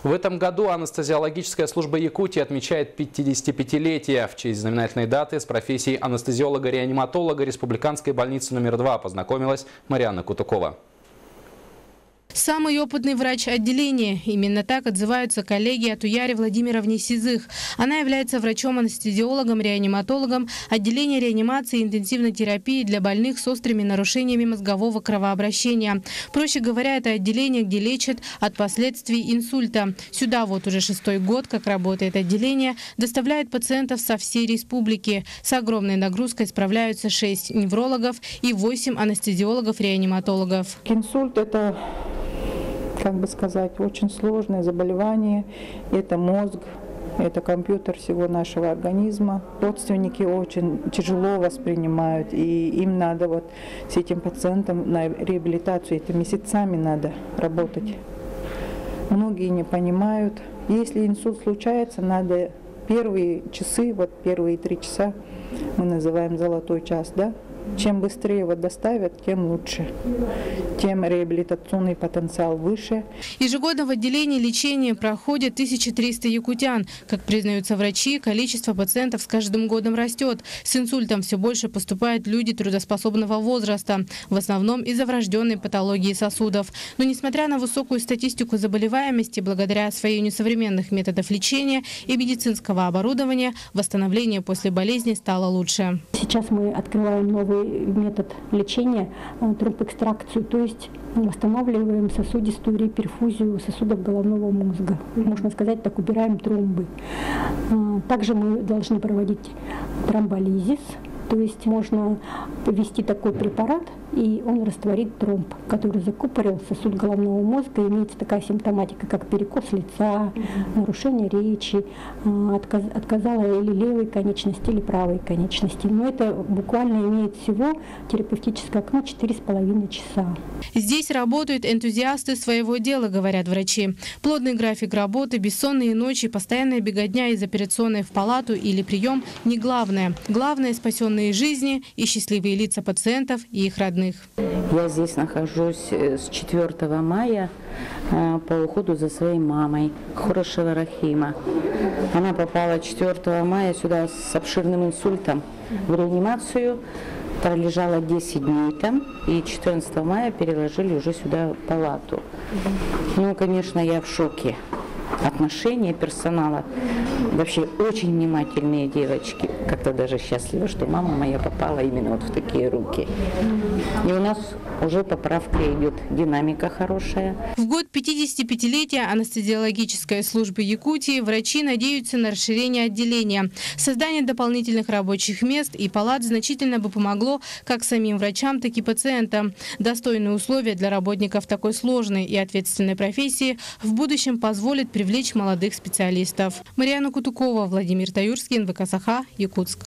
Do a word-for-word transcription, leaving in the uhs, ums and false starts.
В этом году анестезиологическая служба Якутии отмечает пятидесятипятилетие. В честь знаменательной даты с профессией анестезиолога-реаниматолога Республиканской больницы номер два познакомилась Марианна Кутукова. Самый опытный врач отделения. Именно так отзываются коллеги от Уяре Владимировне Сизых. Она является врачом-анестезиологом, реаниматологом отделения реанимации и интенсивной терапии для больных с острыми нарушениями мозгового кровообращения. Проще говоря, это отделение, где лечат от последствий инсульта. Сюда вот уже шестой год, как работает отделение, доставляет пациентов со всей республики. С огромной нагрузкой справляются шесть неврологов и восемь анестезиологов-реаниматологов. Инсульт – это, как бы сказать, очень сложное заболевание. Это мозг, это компьютер всего нашего организма. Родственники очень тяжело воспринимают, и им надо вот с этим пациентом на реабилитацию, это месяцами надо работать. Многие не понимают. Если инсульт случается, надо первые часы, вот первые три часа, мы называем золотой час, да? Чем быстрее его доставят, тем лучше, тем реабилитационный потенциал выше. Ежегодно в отделении лечения проходит тысяча триста якутян. Как признаются врачи, количество пациентов с каждым годом растет. С инсультом все больше поступают люди трудоспособного возраста, в основном из-за врожденной патологии сосудов. Но несмотря на высокую статистику заболеваемости, благодаря освоению современных методов лечения и медицинского оборудования, восстановление после болезни стало лучше. Сейчас мы открываем новый метод лечения, тромбэкстракцию, то есть восстанавливаем сосудистую реперфузию сосудов головного мозга. Можно сказать, так убираем тромбы. Также мы должны проводить тромболизис, то есть можно ввести такой препарат, и он растворит тромб, который закупорил сосуд головного мозга. Имеется такая симптоматика, как перекос лица, нарушение речи, отказ, отказала или левой конечности, или правой конечности. Но это буквально имеет всего терапевтическое окно четыре с половиной часа. Здесь работают энтузиасты своего дела, говорят врачи. Плотный график работы, бессонные ночи, постоянная беготня из операционной в палату или прием – не главное. Главное – спасенные жизни и счастливые лица пациентов и их родных. Я здесь нахожусь с четвёртого мая по уходу за своей мамой, Хорошева Рахима. Она попала четвёртого мая сюда с обширным инсультом в реанимацию, пролежала десять дней там, и четырнадцатого мая переложили уже сюда в палату. Ну, конечно, я в шоке. Отношения персонала, вообще очень внимательные девочки. Как-то даже счастлива, что мама моя попала именно вот в такие руки. И у нас уже поправка идет, динамика хорошая. В год пятидесятипятилетия анестезиологической службы Якутии врачи надеются на расширение отделения. Создание дополнительных рабочих мест и палат значительно бы помогло как самим врачам, так и пациентам. Достойные условия для работников такой сложной и ответственной профессии в будущем позволят привлечь молодых специалистов. Марианна Кутукова, Владимир Таюрский, эн вэ ка Саха, Якутск.